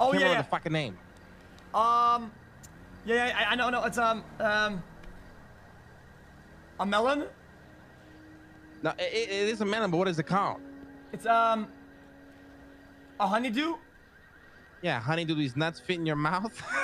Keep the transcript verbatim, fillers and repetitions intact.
Oh, Can't yeah, remember yeah. the fucking name. Um, yeah, yeah, I, I know, no, it's, um, um, a melon? No, it, it is a melon, but what is it called? It's, um, a honeydew? Yeah, honeydew, these nuts fit in your mouth.